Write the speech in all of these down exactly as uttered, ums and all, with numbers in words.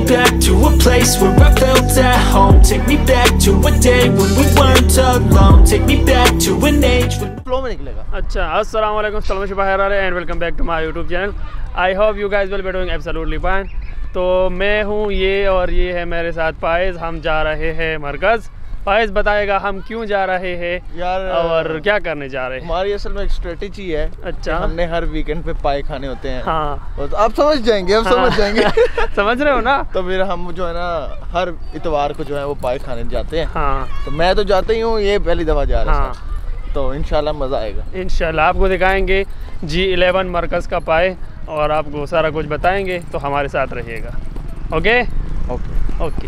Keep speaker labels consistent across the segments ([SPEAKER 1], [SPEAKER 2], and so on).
[SPEAKER 1] back to a place where I felt at home. Take me back to a day when we weren't alone. Take me back to an age when
[SPEAKER 2] flow में निकलेगा।
[SPEAKER 3] अच्छा, अस्सलाम वालेकुम, सलाम शुभायर and welcome back to my YouTube channel. I hope you guys will be doing absolutely fine. तो मैं हूँ ये और ये है मेरे साथ पायस। हम जा रहे हैं मरकज़। पायस बताएगा हम क्यों जा रहे हैं
[SPEAKER 2] यार
[SPEAKER 3] और क्या करने जा रहे हैं।
[SPEAKER 2] हमारी असल में एक स्ट्रेटेजी है।
[SPEAKER 3] अच्छा,
[SPEAKER 2] हमने हर वीकेंड पे पाए खाने होते हैं।
[SPEAKER 3] हाँ,
[SPEAKER 2] और आप समझ जाएंगे, आप
[SPEAKER 3] हाँ।
[SPEAKER 2] समझ जाएंगे।
[SPEAKER 3] समझ रहे हो ना।
[SPEAKER 2] तो फिर हम जो है ना हर इतवार को जो है वो पाए खाने जाते हैं।
[SPEAKER 3] हाँ,
[SPEAKER 2] तो मैं तो जाता ही हूँ, ये पहली दफ़ा जा रहा है।
[SPEAKER 3] हाँ।
[SPEAKER 2] तो इंशाल्लाह मज़ा आएगा।
[SPEAKER 3] इंशाल्लाह आपको दिखाएंगे जी इलेवन मरकज़ का पाए और आपको सारा कुछ बताएंगे, तो हमारे साथ रहिएगा। Okay
[SPEAKER 2] okay
[SPEAKER 3] okay.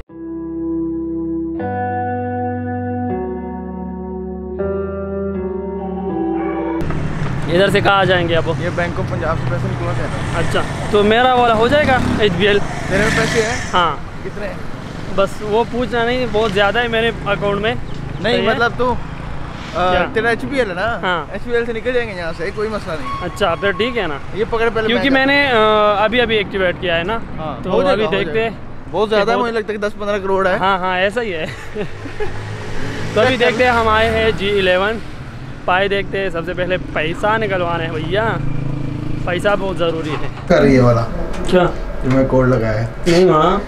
[SPEAKER 3] इधर से कहाँ जाएंगे आप?
[SPEAKER 2] ये बैंक ऑफ पंजाब से पैसे निकला है।
[SPEAKER 3] अच्छा, तो मेरा वाला हो जाएगा एच बी एल।
[SPEAKER 2] तेरे में पैसे हैं?
[SPEAKER 3] हाँ।
[SPEAKER 2] कितने हैं?
[SPEAKER 3] बस वो पूछना नहीं, बहुत ज़्यादा है मेरे अकाउंट में।
[SPEAKER 2] नहीं मतलब तू
[SPEAKER 3] क्या?
[SPEAKER 2] तेरा एच बी एल है ना?
[SPEAKER 3] हाँ।
[SPEAKER 2] एच बी एल से निकल जाएंगे यहाँ से, कोई मसला नहीं।
[SPEAKER 3] अच्छा, फिर ठीक है ना।
[SPEAKER 2] ये पकड़ पहले,
[SPEAKER 3] क्योंकि मैंने अ, अभी अभी एक्टिवेट किया है ना।
[SPEAKER 2] हाँ,
[SPEAKER 3] तो
[SPEAKER 2] हो जाएगा,
[SPEAKER 3] अभी
[SPEAKER 2] हो
[SPEAKER 3] देखते हैं।
[SPEAKER 2] बहुत ज़्यादा है, मुझे लगता है कि दस पंद्रह करोड़ है।
[SPEAKER 3] हाँ हाँ ऐसा ही है। तो अभी देखते हैं। हम आए हैं जी इलेवन पाए देखते हैं। सबसे पहले पैसा निकलवाना है भैया, पैसा बहुत ज़रूरी है।
[SPEAKER 2] कर ये वाला
[SPEAKER 3] क्या
[SPEAKER 2] जो मैं कोड लगाया है?
[SPEAKER 3] नहीं वहाँ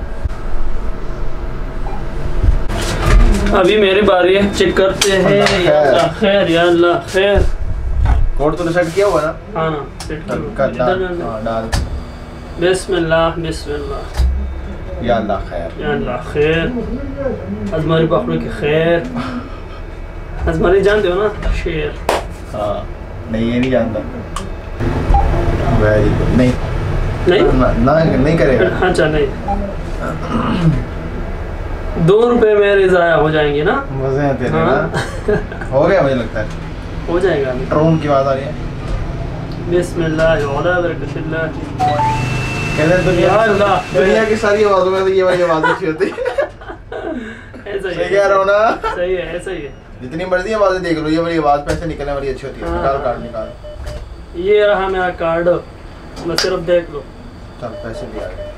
[SPEAKER 3] अभी मेरी बारी है, चेक करते हैं। या अल्लाह खैर, या अल्लाह खैर।
[SPEAKER 2] कोड तूने सेट किया हुआ ना?
[SPEAKER 3] हाँ ना, सेट
[SPEAKER 2] कर
[SPEAKER 3] कर
[SPEAKER 2] डाल, हाँ, डाल।
[SPEAKER 3] बिस्मिल्लाह बिस्मिल्लाह।
[SPEAKER 2] या अल्लाह खैर,
[SPEAKER 3] या अल्लाह खैर। अजमारी पकड़ो की खैर। अजमारी जानते हो ना, शेर।
[SPEAKER 2] हाँ, नहीं ये नहीं जानता। Very good. नहीं
[SPEAKER 3] नहीं
[SPEAKER 2] ना, ना नहीं करेगा।
[SPEAKER 3] अच्छा नहीं। दो रुपए मेरे ज़ाया हो जाएंगे ना।
[SPEAKER 2] मजे हैं तेरे
[SPEAKER 3] हाँ।
[SPEAKER 2] ना? हो गया मुझे लगता है।
[SPEAKER 3] हो जाएगा।
[SPEAKER 2] ड्रोन की आवाज़ आ रही है।
[SPEAKER 3] बिस्मिल्लाह वला बरकतिल्लाह।
[SPEAKER 2] कहते हैं दुनिया
[SPEAKER 3] या अल्लाह,
[SPEAKER 2] दुनिया की सारी आवाज़ों में तो ये वाली आवाज़ अच्छी होती है।
[SPEAKER 3] ऐसा ही
[SPEAKER 2] सही कह रहा हूँ ना?
[SPEAKER 3] सही है, ऐसा ही है।
[SPEAKER 2] जितनी मर्जी आवाज़ें देख लो, ये वाली आवाज़ पैसे निकलने वाली अच्छी होती है।
[SPEAKER 3] हाँ।
[SPEAKER 2] निकाल कार्ड निकाल।
[SPEAKER 3] ये रहा मेरा कार्ड, बस सिर्फ देख लो।
[SPEAKER 2] चल पैसे भी आ गए।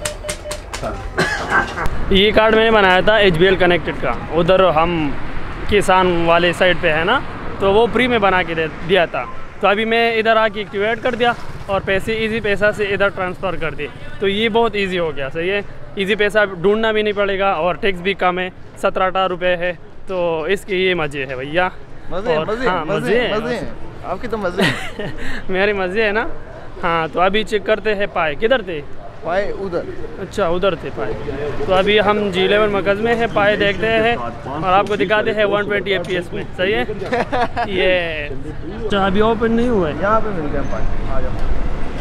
[SPEAKER 2] चल
[SPEAKER 3] ये कार्ड मैंने बनाया था एच बी एल कनेक्टेड का। उधर हम किसान वाले साइड पे है ना, तो वो फ्री में बना के दे दिया था। तो अभी मैं इधर आके एक्टिवेट कर दिया और पैसे इजी पैसा से इधर ट्रांसफ़र कर दिए। तो ये बहुत इजी हो गया। सही है, इजी पैसा ढूंढना भी नहीं पड़ेगा और टैक्स भी कम है, सत्रह अठारह रुपये है। तो इसके ये मज़े है भैया।
[SPEAKER 2] मज़े
[SPEAKER 3] और
[SPEAKER 2] मज़े
[SPEAKER 3] हाँ,
[SPEAKER 2] मज़े
[SPEAKER 3] मज़े हैं,
[SPEAKER 2] मज़े हैं। आपके तो मज़े हैं।
[SPEAKER 3] मेरे मज़े है ना। हाँ, तो अभी चेक करते हैं पाए किधर थे।
[SPEAKER 2] पाए उधर।
[SPEAKER 3] अच्छा, उधर थे पाए। तो अभी हम जी इलेवन मरकज़ में हैं, पाए देखते हैं और आपको दिखाते हैं one twenty F P S में। सही है। ये अच्छा अभी ओपन नहीं हुआ है।
[SPEAKER 2] यहाँ पे मिल गया पाए। आ जाओ।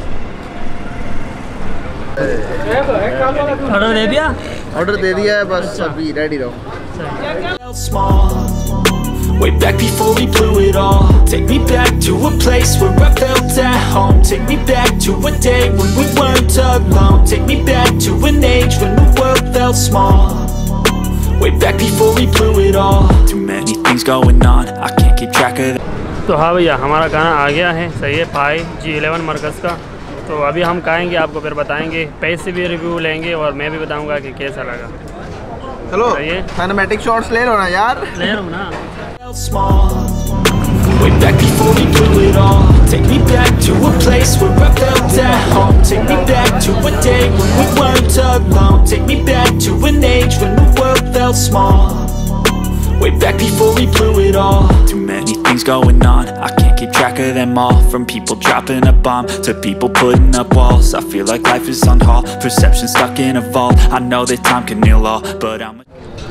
[SPEAKER 3] ऑर्डर दे दिया।
[SPEAKER 2] ऑर्डर दे दिया है, बस अभी रेडी रहो।
[SPEAKER 1] felt small. Way back before we blew it all. Take me back to a place where I felt at home. Take me back to a day when we weren't alone. Take me back to an age when the world felt small. Way back before we blew it all. Too many things going on, I can't keep track of them.
[SPEAKER 3] तो हाँ भैया, हमारा खाना आ गया है। सही है, पाए जी इलेवन मरकज़ का। तो अभी हम खाएंगे, आपको फिर बताएंगे, पैसे भी रिव्यू लेंगे और मैं भी बताऊंगा कि कैसा लगा।
[SPEAKER 2] चलो
[SPEAKER 3] सही है।
[SPEAKER 2] सिनेमैटिक शॉट्स ले लो ना यार।
[SPEAKER 3] ले रहा हूँ ना।
[SPEAKER 1] Felt small. Way back before we blew it all. Take me back to a place where I felt at home. Take me back to a day when we weren't alone. Take me back to an age when the world felt small. Way back before we blew it all. Too many things going on, I can't keep track of them all. From people dropping a bomb to people putting up walls. I feel like life is on hold, perception stuck in a vault. I know that time can heal all, but I'm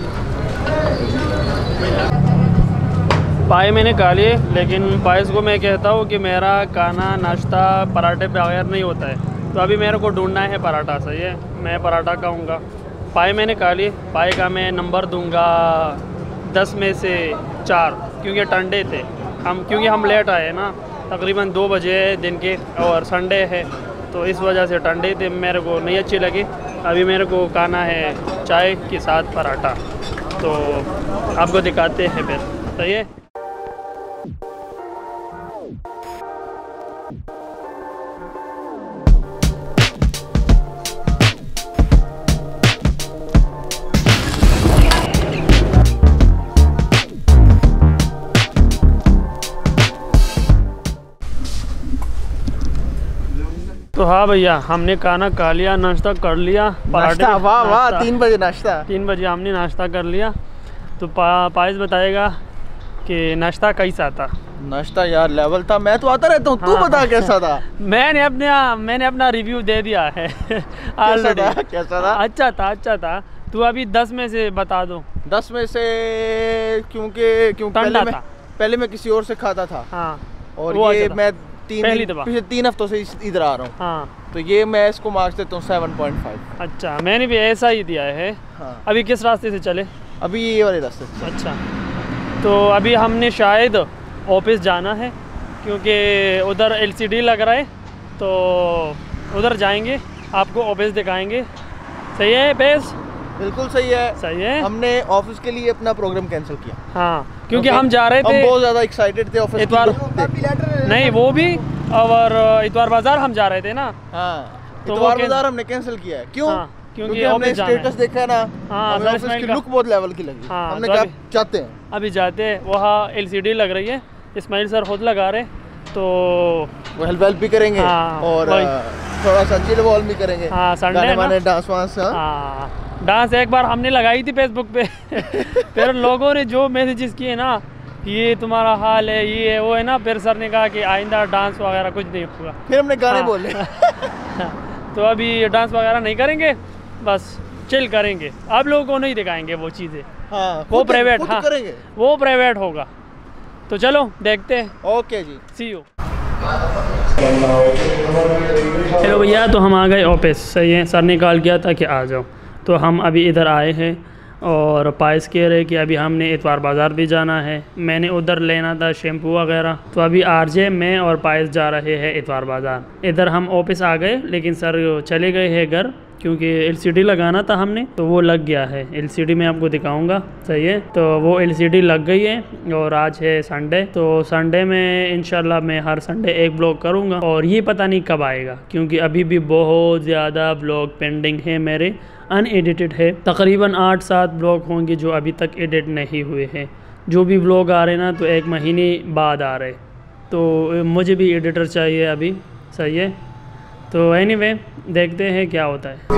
[SPEAKER 3] पाए मैंने खा लिए, लेकिन पायस को मैं कहता हूँ कि मेरा खाना नाश्ता पराठे पे बगैर नहीं होता है। तो अभी मेरे को ढूंढना है पराठा। सही है, मैं पराठा खाऊँगा। पाए मैंने खा लिए। पाए का मैं नंबर दूंगा दस में से चार, क्योंकि ठंडे थे हम, क्योंकि हम लेट आए ना, तकरीबन दो बजे दिन के और संडे है, तो इस वजह से ठंडे थे, मेरे को नहीं अच्छी लगी। अभी मेरे को खाना है चाय के साथ पराठा, तो आपको दिखाते हैं फिर। सही है। हाँ भैया, हमने खाना खा लिया, नाश्ता कर लिया,
[SPEAKER 2] नाश्ता, वाह वाह, तीन बजे नाश्ता,
[SPEAKER 3] तीन बजे हमने नाश्ता कर लिया। तो पा, पायस बताएगा कि नाश्ता कैसा था।
[SPEAKER 2] नाश्ता यार लेवल था, मैं तो आता रहता हूँ, तू
[SPEAKER 3] हाँ।
[SPEAKER 2] बता कैसा था।
[SPEAKER 3] मैंने अपने मैंने अपना रिव्यू दे दिया है
[SPEAKER 2] कैसा था, कैसा था?
[SPEAKER 3] अच्छा था, अच्छा था। तू अभी दस में से बता दो।
[SPEAKER 2] दस में से क्योंकि क्योंकि पहले मैं पहले मैं किसी और से खाता था।
[SPEAKER 3] हाँ,
[SPEAKER 2] और
[SPEAKER 3] वो
[SPEAKER 2] ये
[SPEAKER 3] अच्छा था।
[SPEAKER 2] मैं तीन
[SPEAKER 3] पहली
[SPEAKER 2] दिन-
[SPEAKER 3] दफा।
[SPEAKER 2] पिछले तीन हफ्तों से इस- इधर आ रहा हूँ।
[SPEAKER 3] हाँ,
[SPEAKER 2] तो ये मैं इसको मार्क्स देता हूँ सेवन पॉइंट फाइव।
[SPEAKER 3] अच्छा, मैंने भी ऐसा ही दिया है।
[SPEAKER 2] हाँ।
[SPEAKER 3] अभी किस रास्ते से चले?
[SPEAKER 2] अभी ये वाले रास्ते से।
[SPEAKER 3] अच्छा, तो अभी हमने शायद ऑफिस जाना है क्योंकि उधर एलसीडी लग रहा है, तो उधर जाएंगे, आपको ऑफिस दिखाएंगे। सही है बेस?
[SPEAKER 2] बिल्कुल सही है,
[SPEAKER 3] सही है।
[SPEAKER 2] हमने ऑफिस के लिए अपना प्रोग्राम कैंसिल किया।
[SPEAKER 3] हाँ, क्योंकि
[SPEAKER 2] Okay?
[SPEAKER 3] हम जा रहे
[SPEAKER 2] हम
[SPEAKER 3] थे
[SPEAKER 2] बहुत ज़्यादा एक्साइटेड थे ऑफिस
[SPEAKER 3] इतवार,
[SPEAKER 2] की।
[SPEAKER 3] नहीं वो भी, और इतवार बाजार हम जा रहे थे ना।
[SPEAKER 2] हाँ,
[SPEAKER 3] तो वो
[SPEAKER 2] इतवार
[SPEAKER 3] कैंस-
[SPEAKER 2] बाजार हमने कैंसिल किया है। क्यों?
[SPEAKER 3] हाँ, क्योंकि
[SPEAKER 2] क्योंकि हमने
[SPEAKER 3] ऑफिस जाना है।
[SPEAKER 2] स्टेटस देखा है ना,
[SPEAKER 3] हाँ,
[SPEAKER 2] हमें
[SPEAKER 3] सर
[SPEAKER 2] ऑफिस
[SPEAKER 3] इस्माइल
[SPEAKER 2] की
[SPEAKER 3] का।
[SPEAKER 2] लुक बहुत लेवल की लगी।
[SPEAKER 3] हाँ,
[SPEAKER 2] हमने
[SPEAKER 3] तो
[SPEAKER 2] कहा
[SPEAKER 3] अभी-
[SPEAKER 2] चाहते हैं।
[SPEAKER 3] अभी जाते हैं, वहाँ एलसीडी लग रही है, इस्माइल सर खुद लगा रहे, तो
[SPEAKER 2] वो हेल्प वेल्प भी करेंगे
[SPEAKER 3] हाँ,
[SPEAKER 2] और
[SPEAKER 3] वही।
[SPEAKER 2] अ, थोड़ा सा चिल वॉल भी करेंगे।
[SPEAKER 3] हाँ, संडे
[SPEAKER 2] गाने
[SPEAKER 3] है ना।
[SPEAKER 2] वाने डांस वांस। हाँ।
[SPEAKER 3] हाँ, डांस एक बार हमने लगाई थी फेसबुक पे फिर लोगों ने जो मैसेजेस किए ना, ये तुम्हारा हाल है, ये है, वो है ना, फिर सर ने कहा कि आइंदा डांस वगैरह कुछ नहीं होगा।
[SPEAKER 2] फिर हमने गाने
[SPEAKER 3] हाँ।
[SPEAKER 2] बोले।
[SPEAKER 3] तो अभी डांस वगैरह नहीं करेंगे, बस चिल करेंगे, आप लोगों को नहीं दिखाएंगे वो चीज़ें।
[SPEAKER 2] हाँ,
[SPEAKER 3] वो
[SPEAKER 2] खुद-
[SPEAKER 3] प्राइवेट,
[SPEAKER 2] खुद
[SPEAKER 3] हाँ
[SPEAKER 2] करेंगे।
[SPEAKER 3] वो प्राइवेट होगा। तो चलो देखते हैं,
[SPEAKER 2] ओके जी,
[SPEAKER 3] सी यू। हेलो भैया, तो हम आ गए ऑफिस। सही है, सर ने कॉल किया था कि आ जाओ, तो हम अभी इधर आए हैं। और पायस कह रहे कि अभी हमने इतवार बाज़ार भी जाना है, मैंने उधर लेना था शैम्पू वगैरह। तो अभी आरजे, मैं और पायस जा रहे हैं इतवार बाज़ार। इधर हम ऑफिस आ गए, लेकिन सर चले गए हैं घर, क्योंकि एलसीडी लगाना था हमने, तो वो लग गया है। एलसीडी मैं आपको दिखाऊंगा। सही है, तो वो एलसीडी लग गई है। और आज है संडे, तो संडे में इंशाल्लाह मैं हर संडे एक ब्लॉग करूंगा। और ये पता नहीं कब आएगा, क्योंकि अभी भी बहुत ज़्यादा ब्लॉग पेंडिंग है मेरे, अनएडिटेड है। तकरीबन आठ सात ब्लॉग होंगे जो अभी तक एडिट नहीं हुए हैं। जो भी ब्लॉग आ रहे ना, तो एक महीने बाद आ रहे, तो मुझे भी एडिटर चाहिए अभी। सही है, तो एनीवे देखते हैं क्या होता है।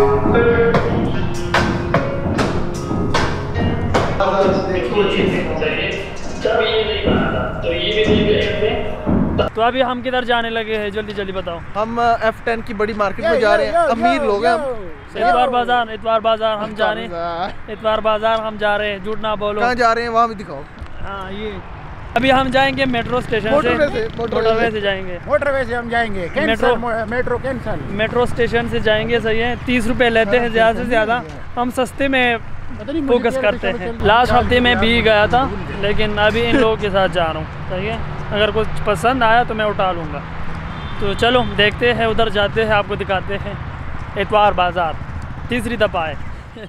[SPEAKER 3] तो अभी हम किधर जाने लगे हैं, जल्दी जल्दी बताओ।
[SPEAKER 2] हम एफ टेन की बड़ी मार्केट में जा रहे हैं। अमीर लोग हैं हम।
[SPEAKER 3] इतवार बाजार, इतवार बाजार हम जा रहे हैं, इतवार बाजार हम जा रहे हैं, झूठ ना बोलो।
[SPEAKER 2] कहाँ जा रहे हैं, वहाँ भी दिखाओ।
[SPEAKER 3] हाँ, ये अभी हम जाएंगे मेट्रो स्टेशन से,
[SPEAKER 2] मोटरवे से, मोटरवे
[SPEAKER 3] मोटरवे से जाएंगे,
[SPEAKER 4] मोटरवे से हम जाएंगे।
[SPEAKER 3] Metro
[SPEAKER 4] metro cancel.
[SPEAKER 3] Metro station से जाएंगे। सही है, तीस रुपए लेते हैं ज़्यादा से ज़्यादा, हम सस्ते में फोकस करते हैं। लास्ट हफ्ते में भी गया था, लेकिन अभी इन लोगों के साथ जा रहा हूँ। सही है, अगर कुछ पसंद आया तो मैं उठा लूँगा। तो चलो देखते हैं, उधर जाते हैं, आपको दिखाते हैं इतवार बाज़ार। तीसरी दफ़ा है।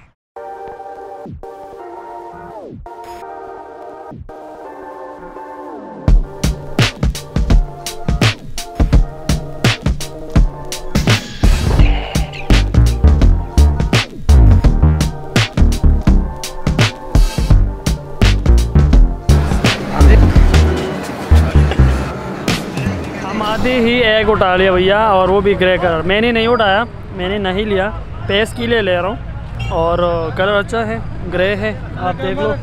[SPEAKER 3] आधे ही एग उठा लिया भैया, और वो भी ग्रे कलर। मैंने नहीं उठाया, मैंने नहीं लिया, पेस के लिए ले रहा हूँ। और कलर अच्छा है, ग्रे है, आप देख लो।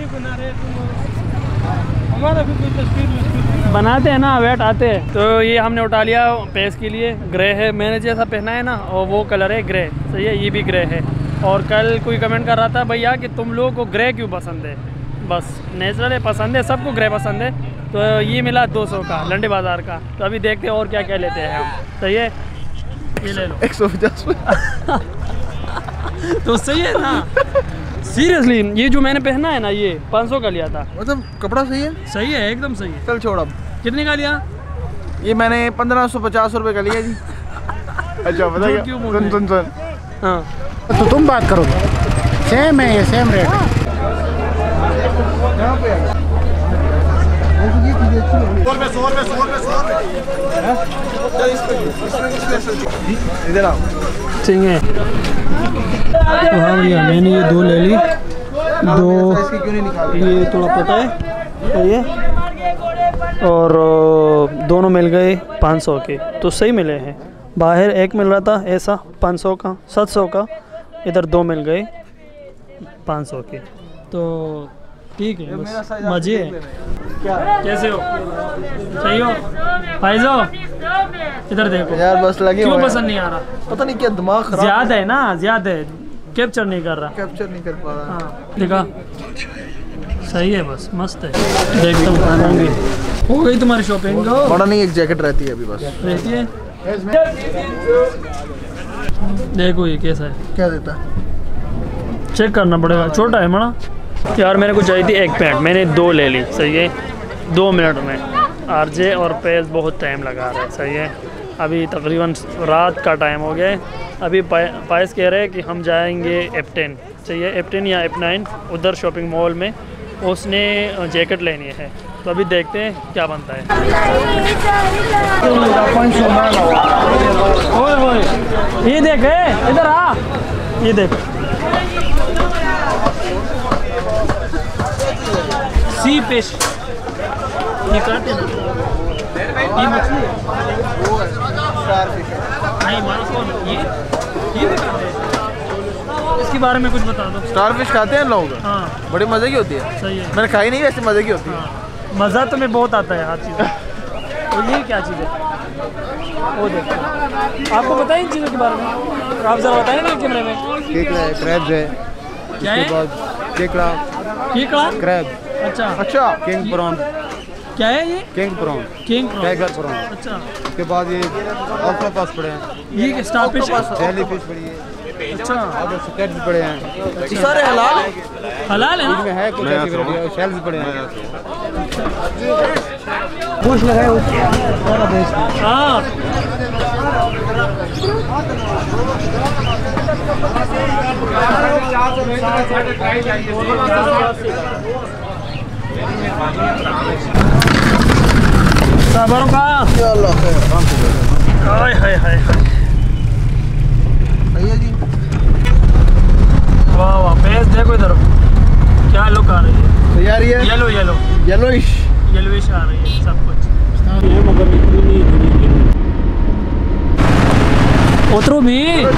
[SPEAKER 3] बनाते हैं ना, वेट आते हैं। तो ये हमने उठा लिया पेस के लिए, ग्रे है। मैंने जैसा पहना है ना, और वो कलर है ग्रे। सही है, ये भी ग्रे है। और कल कोई कमेंट कर रहा था, भैया कि तुम लोगों को ग्रे क्यों पसंद है। बस नेचुरल पसंद है, सबको ग्रे पसंद है। तो ये मिला दो सौ का लंडे बाज़ार का। तो अभी देखते हैं और क्या क्या लेते हैं हम। सही है, ये ले लो।
[SPEAKER 2] एक सौ पचास
[SPEAKER 3] तो सही है ना, सीरियसली। ये जो मैंने पहना है ना, ये पाँच सौ का लिया था।
[SPEAKER 2] मतलब कपड़ा सही है,
[SPEAKER 3] सही है, एकदम सही है।
[SPEAKER 2] चल छोड़। अब
[SPEAKER 3] कितने का लिया?
[SPEAKER 2] ये मैंने पंद्रह सौ पचास रुपये का लिया जी। अच्छा बताइए,
[SPEAKER 3] क्यों बोल
[SPEAKER 2] सुन
[SPEAKER 3] रहे
[SPEAKER 2] सुन सुन।
[SPEAKER 3] हाँ,
[SPEAKER 4] तो तुम बात करोगे, सेम है ये, सेम रेट।
[SPEAKER 2] इधर आओ।
[SPEAKER 3] ठीक है। तो हाँ भैया, मैंने ये दो ले ली। दो
[SPEAKER 2] इसकी क्यों नहीं निकाल?
[SPEAKER 3] ये थोड़ा पता है, सही है। और दोनों मिल गए पाँच सौ के, तो सही मिले हैं। बाहर एक मिल रहा था ऐसा पाँच सौ का, सात सौ का, इधर दो मिल गए पाँच सौ के। तो ठीक है, बस मज़े है। कैसे हो? सही हो? फाइजो इधर देखो
[SPEAKER 2] यार बस लगे
[SPEAKER 3] क्यों
[SPEAKER 2] हुए हैं।
[SPEAKER 3] पसंद नहीं आ रहा?
[SPEAKER 2] पता नहीं क्या दिमाग खराब
[SPEAKER 3] ज़्यादा है ना, ज़्यादा है, कैप्चर नहीं कर रहा।
[SPEAKER 2] कैप्चर नहीं कर पा रहा।
[SPEAKER 3] हाँ देखा, सही है, बस मस्त है। देखता हूँ खाऊंगी। हो गई तुम्हारी शॉपिंग?
[SPEAKER 2] बड़ा नहीं, एक जैकेट रहती है अभी बस।
[SPEAKER 3] रहती है। देखो ये कैसा है,
[SPEAKER 2] क्या देता है?
[SPEAKER 3] चेक करना पड़ेगा, छोटा है मना। यार मेरे को चाहिए थी एक पैंट, मैंने दो ले ली, सही है, दो मिनट में। आरजे और पेज बहुत टाइम लगा रहा है, सही है। अभी तकरीबन रात का टाइम हो गया है। अभी पायस कह रहे हैं कि हम जाएंगे एफ टेन, चाहिए एफ टेन या एफ नाइन, उधर शॉपिंग मॉल में उसने जैकेट लेनी है। तो अभी देखते हैं क्या बनता है। ओए ओए ये देख, इधर आ, ये देख, सी फिश, ये काटे ना, ये मछली है। नहीं मानो कौन ये ये भी खाते हैं। इसके बारे में कुछ बता दो।
[SPEAKER 2] स्टार फिश खाते हैं लोग?
[SPEAKER 3] हाँ
[SPEAKER 2] बड़ी मज़े की होती है।
[SPEAKER 3] सही है।
[SPEAKER 2] मैंने खाई नहीं, वैसे मज़े की होती है।
[SPEAKER 3] हाँ मज़ा तो मैं बहुत आता है हर चीज़। और ये क्या चीज़ है? वो देखो, आपको बताएं इन चीज़ों के बारे में, आप ज़रा बताएं ना कैमरे में।
[SPEAKER 2] केकड़ा है, क्रैब्स है,
[SPEAKER 3] क्या है?
[SPEAKER 2] केकड़ा,
[SPEAKER 3] केकड़ा,
[SPEAKER 2] क्रैब।
[SPEAKER 3] अच्छा
[SPEAKER 2] अच्छा,
[SPEAKER 4] किंग प्रॉन,
[SPEAKER 3] क्या है ये?
[SPEAKER 4] King prawn,
[SPEAKER 3] king prawn,
[SPEAKER 4] tiger prawn.
[SPEAKER 3] अच्छा
[SPEAKER 4] उसके बाद ये ऑक्टोपस पड़े हैं,
[SPEAKER 3] ये स्टार फिश है?
[SPEAKER 4] जेली फिश पड़ी है,
[SPEAKER 3] अच्छा
[SPEAKER 4] और स्केट्स पड़े हैं।
[SPEAKER 2] ये सारे हलाल है?
[SPEAKER 3] हलाल है
[SPEAKER 4] इनमें
[SPEAKER 3] ना?
[SPEAKER 4] है कुछ ऐसी वैरायटी है, शेल्स पड़े हैं।
[SPEAKER 2] गोश्त लगाए सारा बेच।
[SPEAKER 3] हाँ सबर का हाय हाय हाय
[SPEAKER 2] भैया जी,
[SPEAKER 3] वाह वाह, पेज देखो इधर क्या लुक आ रही है।
[SPEAKER 2] तैयारी है?
[SPEAKER 3] येलो येलो
[SPEAKER 2] येलोइश
[SPEAKER 3] येलोइश आ रही है सब कुछ। उतरो भी।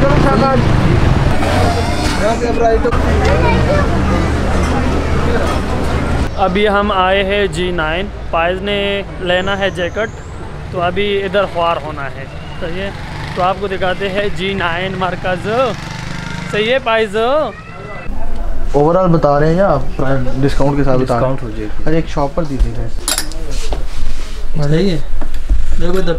[SPEAKER 3] अभी हम आए हैं जी नाइन, पायज ने लेना है जैकेट, तो अभी इधर ख्वार होना है, सही है। तो आपको दिखाते हैं जी नाइन मरकज़, सही है पायज।
[SPEAKER 2] ओवरऑल बता रहे हैं या आप डिस्काउंट के साथ बता रहे हैं?
[SPEAKER 4] डिस्काउंट हो जाएगी।
[SPEAKER 2] अच्छा एक शॉप पर दीजिएगा।
[SPEAKER 3] सही है, देखो इधर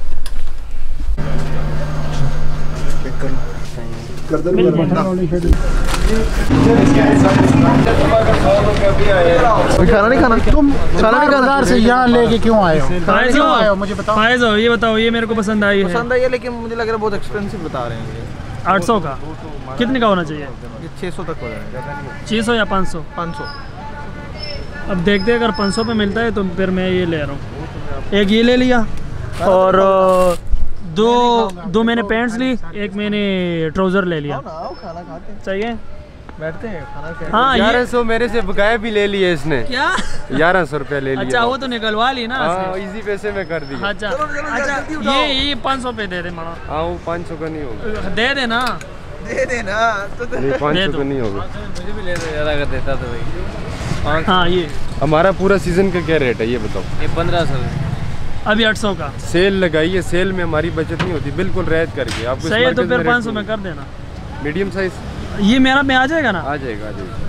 [SPEAKER 2] खाना नहीं खाना? तुम खाना नहीं खाना?
[SPEAKER 4] बाजार से यहाँ लेके क्यों आए हो?
[SPEAKER 3] फायज
[SPEAKER 4] क्यों आए हो मुझे बताओ।
[SPEAKER 3] फायज ये बताओ, ये मेरे को पसंद आई है।
[SPEAKER 2] पसंद आई है, लेकिन मुझे लग रहा है बहुत एक्सपेंसिव बता रहे हैं।
[SPEAKER 3] आठ सौ का कितने का होना चाहिए?
[SPEAKER 2] ये छः सौ तक हो जाएगा।
[SPEAKER 3] छः सौ या पाँच सौ?
[SPEAKER 2] पाँच सौ।
[SPEAKER 3] अब देखते हैं, अगर पाँच सौ पे मिलता है तो फिर मैं ये ले रहा हूँ। एक ये ले लिया और दो दो मैंने पैंट्स ली, एक मैंने ट्राउज़र ले लिया।
[SPEAKER 2] खाना खाते हैं,
[SPEAKER 3] चाहिए
[SPEAKER 2] बैठते हैं खाना खाते हैं।
[SPEAKER 3] हाँ
[SPEAKER 5] ग्यारह
[SPEAKER 3] ये
[SPEAKER 5] सौ मेरे से बकाया भी ले लिए इसने,
[SPEAKER 3] क्या?
[SPEAKER 5] ग्यारह सौ रुपया ले लिया।
[SPEAKER 3] अच्छा वो तो निकलवा ली ना
[SPEAKER 5] हाँ,
[SPEAKER 3] इसने।
[SPEAKER 5] इजी पैसे में कर दिया।
[SPEAKER 3] अच्छा
[SPEAKER 2] चलो, चलो,
[SPEAKER 3] अच्छा
[SPEAKER 2] जल्दी उठाओ।
[SPEAKER 3] ये ये पाँच सौ पे दे दे माना,
[SPEAKER 5] हाँ वो पाँच सौ का नहीं होगा,
[SPEAKER 3] दे दे ना।
[SPEAKER 2] दे देना तो
[SPEAKER 5] नहीं पाँच
[SPEAKER 3] दे
[SPEAKER 5] सौ
[SPEAKER 3] दो।
[SPEAKER 5] का नहीं होगा।
[SPEAKER 6] मुझे भी ले दो ज़्यादा कर देता तो भाई।
[SPEAKER 3] हाँ ये
[SPEAKER 5] हमारा पूरा सीजन का क्या रेट है ये बताओ?
[SPEAKER 6] ये पंद्रह सौ
[SPEAKER 3] अभी आठ सौ का
[SPEAKER 5] सेल लगाई है, सेल में हमारी बचत नहीं होती, बिल्कुल रियायत करके आपको।
[SPEAKER 3] सही है, तो फिर पाँच सौ में कर देना।
[SPEAKER 5] मीडियम साइज
[SPEAKER 3] ये मेरा में आ जाएगा ना?
[SPEAKER 5] आ जाएगा, आ जाएगा।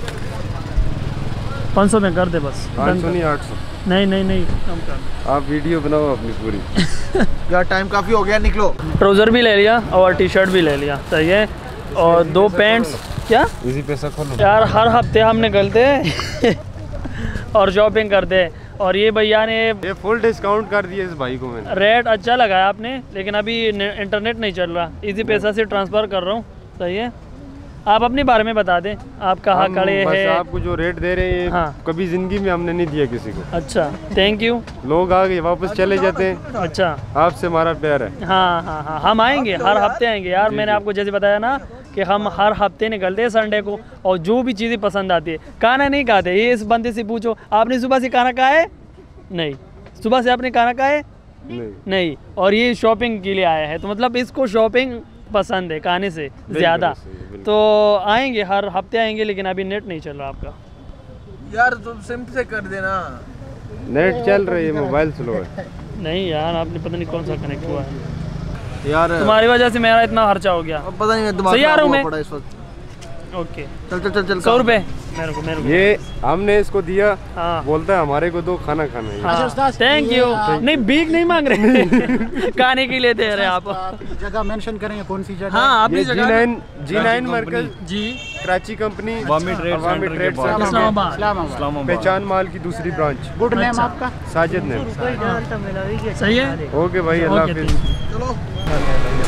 [SPEAKER 3] पाँच सौ में कर दे बस।
[SPEAKER 5] पाँच सौ नहीं, आठ सौ।
[SPEAKER 3] नहीं नहीं नहीं कम कर।
[SPEAKER 5] आप वीडियो बनाओ अपनी पूरी।
[SPEAKER 2] यार टाइम काफ़ी हो गया, निकलो।
[SPEAKER 3] ट्राउज़र भी ले लिया और टी शर्ट भी ले लिया, सही है। और दो पैंट्स। क्या
[SPEAKER 5] इजी पैसा खोलो
[SPEAKER 3] यार, हर हफ्ते हम निकलते हैं और शॉपिंग करते हैं। और ये भैया ने
[SPEAKER 5] ये फुल डिस्काउंट कर दिया इस भाई को मैंने।
[SPEAKER 3] रेट अच्छा लगाया आपने, लेकिन अभी इंटरनेट नहीं चल रहा, इजी पैसा से ट्रांसफ़र कर रहा हूँ, सही है। आप अपने बारे में बता दें, आप कहाँ
[SPEAKER 5] हम
[SPEAKER 3] खड़े
[SPEAKER 5] बस
[SPEAKER 3] हैं?
[SPEAKER 5] आपको जो रेट दे रहे हैं
[SPEAKER 3] हाँ।
[SPEAKER 5] कभी जिंदगी में हमने नहीं दिया किसी को।
[SPEAKER 3] अच्छा थैंक यू।
[SPEAKER 5] लोग आ गए वापस चले जाते हैं,
[SPEAKER 3] अच्छा
[SPEAKER 5] आपसे हमारा प्यार है।
[SPEAKER 3] हाँ हाँ हाँ हम आएंगे, हर हफ्ते आएंगे यार। मैंने आपको जैसे बताया ना कि हम हर हफ्ते निकलते हैं संडे को, और जो भी चीज़ें पसंद आती है। खाना नहीं खाते, ये इस बंदे से पूछो, आपने सुबह से खाना खाया है? नहीं। सुबह से आपने खाना खाया है?
[SPEAKER 5] नहीं
[SPEAKER 3] नहीं, और ये शॉपिंग के लिए आया है, तो मतलब इसको शॉपिंग पसंद है खाने से ज़्यादा, तो आएंगे हर हफ्ते आएंगे, लेकिन अभी नेट नहीं चल रहा आपका।
[SPEAKER 2] यार तुम सिम से कर देना।
[SPEAKER 5] नेट चल रही है, मोबाइल स्लो है।
[SPEAKER 3] नहीं यार, आपने पता नहीं कौन सा कनेक्ट हुआ है
[SPEAKER 2] यार
[SPEAKER 3] तुम्हारी वजह से मेरा इतना खर्चा हो गया।
[SPEAKER 2] अब पता नहीं मैं दिमाग
[SPEAKER 3] सही आ रहा हूँ मैं।
[SPEAKER 2] पड़ा इस वक्त।
[SPEAKER 3] ओके
[SPEAKER 2] चल चल चल चल
[SPEAKER 3] सौ रुपए मेरे को मेरे को
[SPEAKER 5] ये हमने इसको दिया,
[SPEAKER 3] हाँ
[SPEAKER 5] बोलता है हमारे को दो खाना खाना है।
[SPEAKER 3] हाँ,
[SPEAKER 4] उस्ताद,
[SPEAKER 3] थैंक
[SPEAKER 4] ये
[SPEAKER 3] यू।
[SPEAKER 4] आप-
[SPEAKER 3] नहीं भीख नहीं मांग रहे खाने के लिए दे रहे आप।
[SPEAKER 4] जगह मेंशन करेंगे कौन सी जगह?
[SPEAKER 3] हाँ अपनी
[SPEAKER 5] ये जी
[SPEAKER 3] जगह
[SPEAKER 5] नाइन जी नाइन मरकज
[SPEAKER 3] जी
[SPEAKER 5] कराची कंपनी
[SPEAKER 6] वामी ट्रेड
[SPEAKER 5] वामी
[SPEAKER 6] सेंटर के
[SPEAKER 5] ट्रेड
[SPEAKER 6] पास।
[SPEAKER 5] सेंटर
[SPEAKER 3] इस्लामाबाद।
[SPEAKER 4] इस्लामाबाद।
[SPEAKER 6] इस्लामाबाद।
[SPEAKER 5] पहचान माल की दूसरी ब्रांच।
[SPEAKER 4] गुड नेम
[SPEAKER 3] अच्छा।
[SPEAKER 4] आपका?
[SPEAKER 5] साजिद ने।
[SPEAKER 3] सही है।
[SPEAKER 5] ओके भाई, अल्लाह
[SPEAKER 3] ओके,
[SPEAKER 5] हाफिज।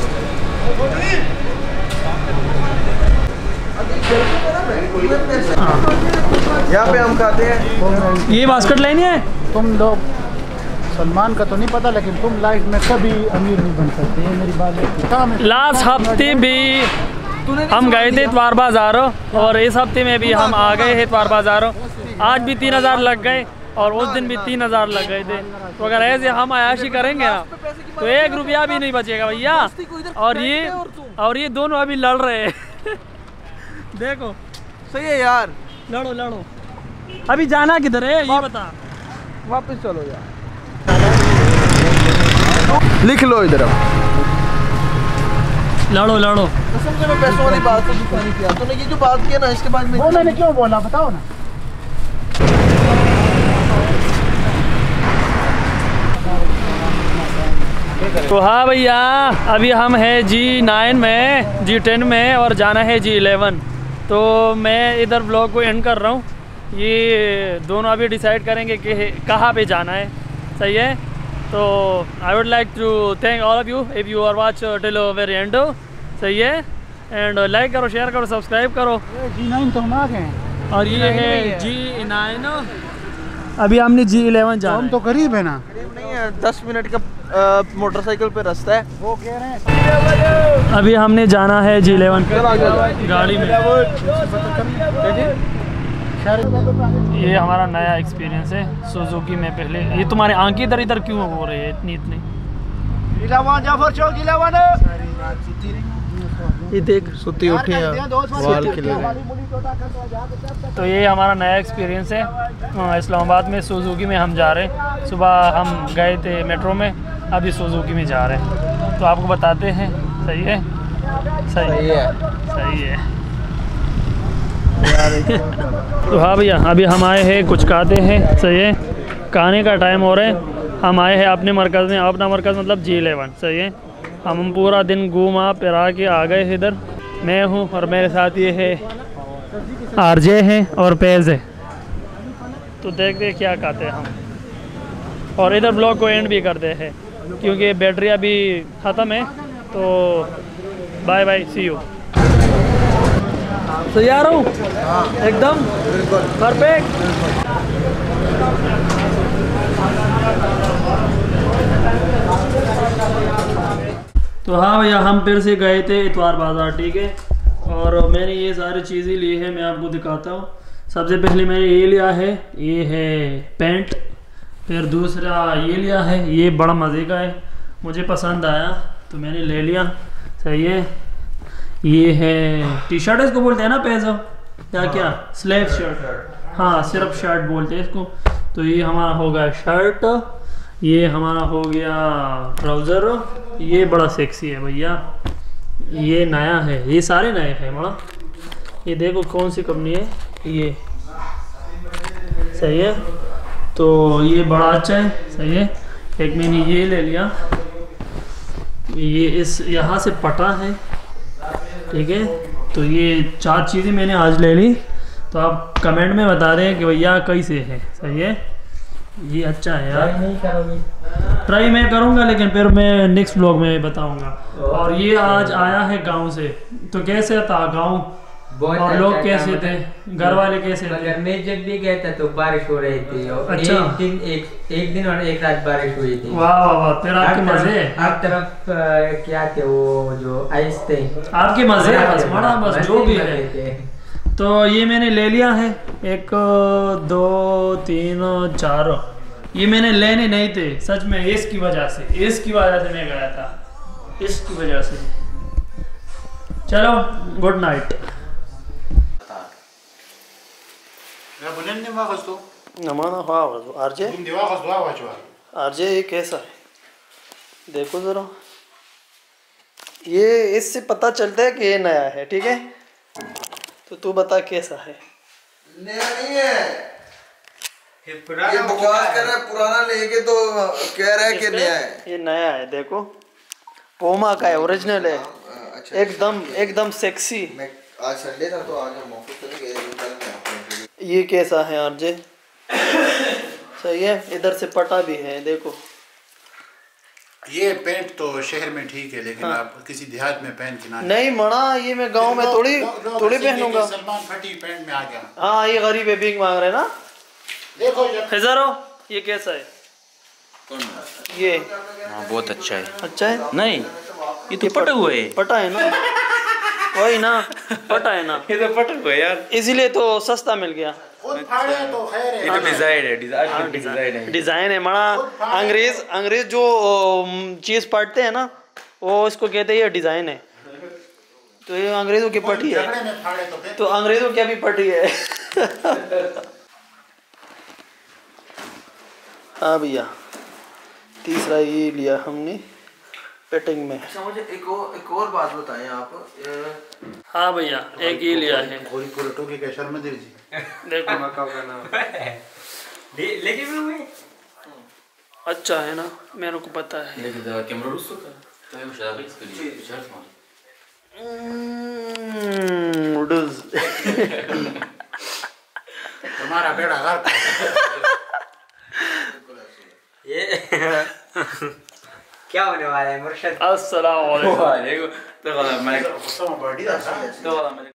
[SPEAKER 2] यहाँ पे हम खाते हैं।
[SPEAKER 3] ये बास्केट लेनी है।
[SPEAKER 4] तुम लोग सलमान का तो नहीं पता, लेकिन तुम लाइफ में कभी अमीर नहीं बन सकते, ये मेरी बात है। काम है।
[SPEAKER 3] लास्ट हफ्ते भी हम गए थे इतवार बाजार, और इस हफ्ते में भी हम आ गए हैं इतवार बाजार। आज भी तीन हज़ार लग गए और उस दिन भी तीन हज़ार लग गए थे। तो अगर ऐसे हम अयाशी करेंगे ना तो एक रुपया भी नहीं बचेगा भैया। और ये और ये दोनों अभी लड़ रहे हैं देखो।
[SPEAKER 2] सही है यार,
[SPEAKER 3] लड़ो लड़ो। अभी जाना किधर है ये बता।
[SPEAKER 2] वापस चलो यार। लिख लो इधर अब।
[SPEAKER 3] लड़ो लड़ो।
[SPEAKER 2] कसम से मैं पैसों वाली बात तो दुख नहीं किया। तूने ये जो बात किया ना, इसके बाद में
[SPEAKER 4] वो मैंने क्यों बोला बताओ ना।
[SPEAKER 3] तो हाँ भैया, अभी हम हैं जी नाइन में, जी टेन में, और जाना है जी इलेवन। तो मैं इधर ब्लॉग को एंड कर रहा हूँ। ये दोनों अभी डिसाइड करेंगे कि कहाँ पे जाना है। सही है। तो I would like to thank all of you if you are watch till very end. सही है। एंड लाइक करो, शेयर करो, सब्सक्राइब करो।
[SPEAKER 4] जी नाइन तो हम आ गए हैं।
[SPEAKER 3] और ये है जी नाइन। अभी हमने जी इलेवन
[SPEAKER 4] तो
[SPEAKER 3] जाना
[SPEAKER 4] हम
[SPEAKER 3] है।
[SPEAKER 4] तो करीब है ना।
[SPEAKER 2] नहीं है, दस मिनट का मोटरसाइकिल पे रास्ता है।
[SPEAKER 4] वो कह रहे हैं
[SPEAKER 3] अभी हमने जाना है जी इलेवन गाड़ी में। ये हमारा नया एक्सपीरियंस है सुजुकी में। पहले ये तुम्हारे आंखें इधर इधर क्यों हो रही है इतनी इतनी? ये देख
[SPEAKER 2] सुती उठी है, वाल खिले रहे।
[SPEAKER 3] तो ये हमारा नया एक्सपीरियंस है। अ, इस्लामाबाद में सुजुकी में हम जा रहे हैं। सुबह हम गए थे मेट्रो में, अभी सुजुकी में जा रहे हैं। तो आपको बताते हैं। सही है। सही,
[SPEAKER 2] सही है।
[SPEAKER 3] सही है। तो हाँ भैया, अभी हम आए हैं कुछ खाते हैं। सही है। खाने का टाइम हो रहा है। हम आए हैं अपने मरकज़ में। अपना मरकज़ मतलब जी इलेवन। सही है। हम पूरा दिन घूमा फिरा के आ गए इधर। मैं हूँ और मेरे साथ ये है आरजे है और पेज है। तो देखते हैं क्या खाते हैं हम, और इधर ब्लॉग को एंड भी करते हैं क्योंकि बैटरी अभी ख़त्म है। तो बाय बाय, सी यू। सही आ रहा हूँ एकदम परफेक्ट। तो हाँ भैया, हम फिर से गए थे इतवार बाज़ार। ठीक है। और मैंने ये सारी चीज़ें ली है, मैं आपको दिखाता हूँ। सबसे पहले मैंने ये लिया है, ये है पैंट। फिर दूसरा ये लिया है, ये बड़ा मज़े का है, मुझे पसंद आया तो मैंने ले लिया। सही है। ये है टी शर्ट, इसको बोलते हैं ना पैज़ो क्या क्या स्लेव शर्ट। हाँ, सिर्फ शर्ट बोलते हैं इसको। तो ये हमारा हो गया शर्ट, ये हमारा हो गया ट्राउज़र। ये बड़ा सेक्सी है भैया, ये नया है, ये सारे नए हैं बड़ा। ये देखो कौन सी कंपनी है ये। सही है। तो ये बड़ा अच्छा है। सही है। एक मैंने ये ले लिया, ये इस यहाँ से पटा है। ठीक है। तो ये चार चीज़ें मैंने आज ले ली। तो आप कमेंट में बता दें कि भैया कैसे है। सही है। ये अच्छा है यार।
[SPEAKER 6] नहीं करोगे?
[SPEAKER 3] ट्राई मैं करूँगा, लेकिन फिर मैं नेक्स्ट ब्लॉग में बताऊँगा। और ये आज आया है गांव से। तो कैसे था गांव
[SPEAKER 6] बहुत
[SPEAKER 3] और
[SPEAKER 6] अच्छा
[SPEAKER 3] लोग
[SPEAKER 6] था,
[SPEAKER 3] कैसे थे,
[SPEAKER 6] मतलब-
[SPEAKER 3] घर वाले कैसे थे?
[SPEAKER 6] मगर मैं जब भी गया था तो बारिश हो रही थी। और
[SPEAKER 3] अच्छा।
[SPEAKER 6] एक दिन एक एक दिन और एक रात बारिश हुई थी।
[SPEAKER 3] वाह वाह वाह, फिर आपके
[SPEAKER 6] हर
[SPEAKER 3] मजे।
[SPEAKER 6] तरफ- हर तरफ अ, क्या थे वो जो आइस थे,
[SPEAKER 3] आपके मजे बस बड़ा बस जो भी है।
[SPEAKER 6] थे।
[SPEAKER 3] तो ये मैंने ले लिया है, एक दो तीन चार ये मैंने लेने नहीं थे सच में, इसकी वजह से इसकी वजह से मैं गया था, इसकी वजह से। चलो गुड नाइट। आरजे आरजे ये कैसा है देखो जरा, ये इससे पता चलता है कि ये नया है, ठीक है? तो तू बता कैसा है?
[SPEAKER 2] नया नहीं है, ये बकवास कर रहा है, पुराना लेके तो कह रहा है कि नया है।
[SPEAKER 3] ये नया है देखो, पोमा का है, ओरिजिनल है।
[SPEAKER 2] अच्छा,
[SPEAKER 3] एकदम एकदम सेक्सी।
[SPEAKER 2] मैं आज संडे था तो आज हम ऑफिस तो नहीं गए, कल मैं आपको।
[SPEAKER 3] ये कैसा है आरजे? सही है, इधर से पटा भी है देखो।
[SPEAKER 7] ये पैंट तो शहर में ठीक है, लेकिन
[SPEAKER 3] हाँ।
[SPEAKER 7] आप किसी देहात में पहन के ना।
[SPEAKER 3] नहीं मना, ये मैं गांव में थोड़ी थोड़ी पहनूंगा।
[SPEAKER 7] सलमान फटी पैंट में आ गया।
[SPEAKER 3] हाँ ये गरीब है, भीख मांग रहे ना।
[SPEAKER 7] देखो
[SPEAKER 3] खिजारो ये कैसा है? ये
[SPEAKER 8] हाँ बहुत अच्छा है।
[SPEAKER 3] अच्छा है?
[SPEAKER 8] नहीं ये तो पटा हुआ है।
[SPEAKER 3] पटा है ना, वही ना, पटा है ना,
[SPEAKER 8] ये तो पटा हुआ है यार,
[SPEAKER 3] इसीलिए तो सस्ता मिल गया।
[SPEAKER 7] खुद फाड़े तो खैर है।
[SPEAKER 8] ये तो डिजाइन है, डिजाइन डिजाइन है,
[SPEAKER 3] डिजाइन है मना। अंग्रेज अंग्रेज जो चीज पढ़ते हैं ना, वो इसको कहते हैं ये डिजाइन है। तो ये अंग्रेजों की पट्टी है,
[SPEAKER 7] झगड़े में फाड़े तो फिर
[SPEAKER 3] तो अंग्रेजों की भी पट्टी है। हाँ भैया, तीसरा ये लिया हमने पेटिंग में।
[SPEAKER 2] अच्छा मुझे एक और एक और बात बताएं आप।
[SPEAKER 3] हाँ भैया एक ये लिया है,
[SPEAKER 7] पूरी पूरे टोके के शर्मंदर जी
[SPEAKER 3] देखो
[SPEAKER 8] लेकिन
[SPEAKER 3] अच्छा है ना, मेरे को पता है।
[SPEAKER 8] लेकिन कैमरा रुसो का तो ये शायद इसके लिए शर्ट मार
[SPEAKER 3] नूडल्स।
[SPEAKER 7] तुम्हारा बेड़ा घर
[SPEAKER 6] ये क्या होने वाला है मुर्शद?
[SPEAKER 3] अस्सलाम वालेकुम।
[SPEAKER 8] वालेकुम तो मैं
[SPEAKER 7] तो बड़ी था।
[SPEAKER 8] तो